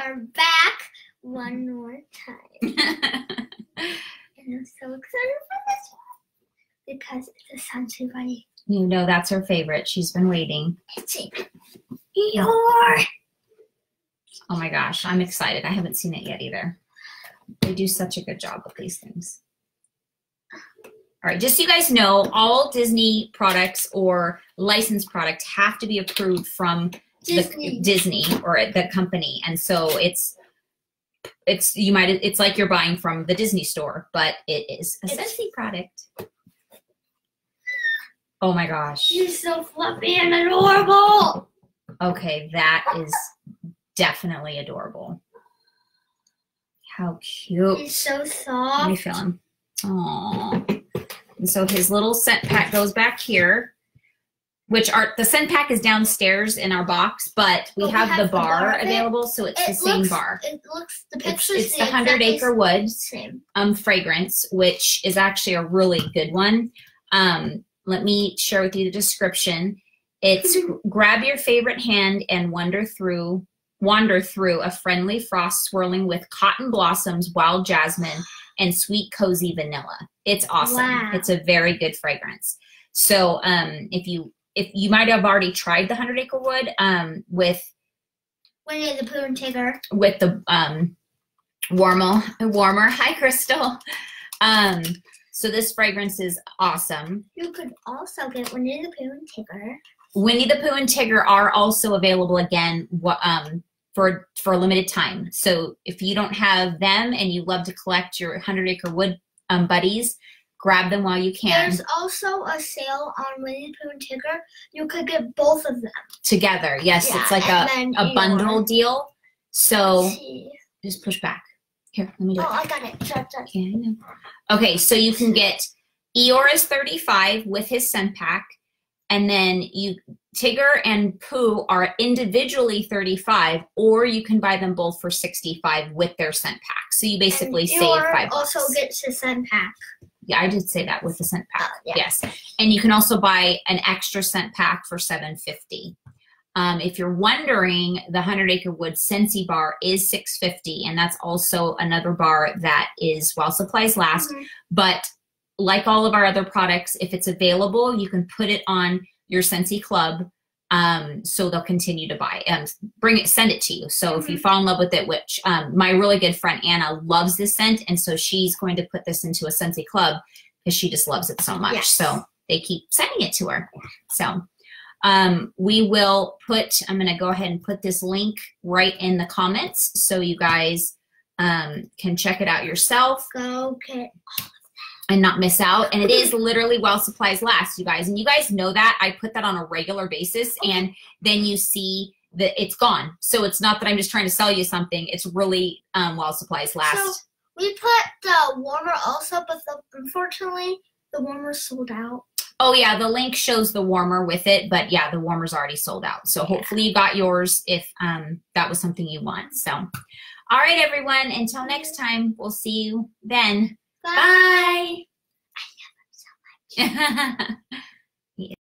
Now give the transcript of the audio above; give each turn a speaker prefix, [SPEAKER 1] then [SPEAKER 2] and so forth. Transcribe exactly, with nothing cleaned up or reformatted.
[SPEAKER 1] are back one more time. And I'm so excited for this one because it's a Scentsy Buddy.
[SPEAKER 2] You know that's her favorite. She's been waiting.
[SPEAKER 1] It's in Eeyore.
[SPEAKER 2] Oh my gosh, I'm excited. I haven't seen it yet either. They do such a good job with these things. All right, just so you guys know, all Disney products or licensed products have to be approved from Disney, the, Disney or the company, and so it's it's you might it's like you're buying from the Disney store, but it is a Scentsy product. Oh my gosh,
[SPEAKER 1] She's so fluffy and adorable.
[SPEAKER 2] Okay, that is definitely adorable. How cute!
[SPEAKER 1] He's so soft.
[SPEAKER 2] Let me feel him. Aww. And so his little scent pack goes back here, which are the scent pack is downstairs in our box, but we,
[SPEAKER 1] but
[SPEAKER 2] have,
[SPEAKER 1] we have
[SPEAKER 2] the bar,
[SPEAKER 1] the bar
[SPEAKER 2] available, so it's
[SPEAKER 1] it
[SPEAKER 2] the same
[SPEAKER 1] looks,
[SPEAKER 2] bar.
[SPEAKER 1] It looks the
[SPEAKER 2] It's,
[SPEAKER 1] pictures.
[SPEAKER 2] it's the Hundred Acre Woods
[SPEAKER 1] same.
[SPEAKER 2] um fragrance, which is actually a really good one. Um, let me share with you the description. It's grab your favorite hand and wander through wander through a friendly frost swirling with cotton blossoms, wild jasmine, and sweet cozy vanilla. It's awesome.
[SPEAKER 1] Wow.
[SPEAKER 2] It's a very good fragrance. So um, if you if you might have already tried the Hundred Acre Wood um, with
[SPEAKER 1] Winnie the Pooh and Tigger
[SPEAKER 2] with the um, warmer warmer. Hi, Crystal. Um, so this fragrance is awesome.
[SPEAKER 1] You could also get Winnie the Pooh and Tigger.
[SPEAKER 2] Winnie the Pooh and Tigger are also available again um, for for a limited time. So if you don't have them and you love to collect your Hundred Acre Wood um, buddies, grab them while you can.
[SPEAKER 1] There's also a sale on Winnie the Pooh and Tigger. You could get both of them
[SPEAKER 2] together. Yes,
[SPEAKER 1] yeah,
[SPEAKER 2] it's like a, a bundle deal. So just push back. Here, let me do
[SPEAKER 1] oh,
[SPEAKER 2] it.
[SPEAKER 1] Oh, I got it. Sorry, sorry.
[SPEAKER 2] Okay, I know. Okay, so you can get Eeyore is thirty-five with his scent pack. And then you, Tigger and Pooh are individually thirty-five, or you can buy them both for sixty-five with their scent pack. So you basically
[SPEAKER 1] and
[SPEAKER 2] save five bucks.
[SPEAKER 1] Also gets a scent pack.
[SPEAKER 2] Yeah, I did say that with the scent pack.
[SPEAKER 1] Oh, yeah.
[SPEAKER 2] Yes, and you can also buy an extra scent pack for seven fifty. Um, if you're wondering, the Hundred Acre Wood Scentsy bar is six fifty, and that's also another bar that is while supplies last. Mm-hmm. But like all of our other products, if it's available, you can put it on your Scentsy Club, um, so they'll continue to buy and bring it, send it to you. So mm-hmm. if you fall in love with it, which um, my really good friend Anna loves this scent, and so she's going to put this into a Scentsy Club because she just loves it so much. Yes. So they keep sending it to her. So um, we will put, I'm going to go ahead and put this link right in the comments so you guys um, can check it out yourself.
[SPEAKER 1] Go get
[SPEAKER 2] and not miss out. And it is literally while supplies last, you guys. And you guys know that. I put that on a regular basis, and then you see that it's gone. So it's not that I'm just trying to sell you something. It's really um, while supplies last.
[SPEAKER 1] So we put the warmer also, but the, unfortunately, the warmer's sold out.
[SPEAKER 2] Oh, yeah. The link shows the warmer with it. But, yeah, the warmer's already sold out. So yeah. Hopefully you got yours if um, that was something you want. So, all right, everyone. Until next time, we'll see you then. Bye. Bye.
[SPEAKER 1] I love him so much.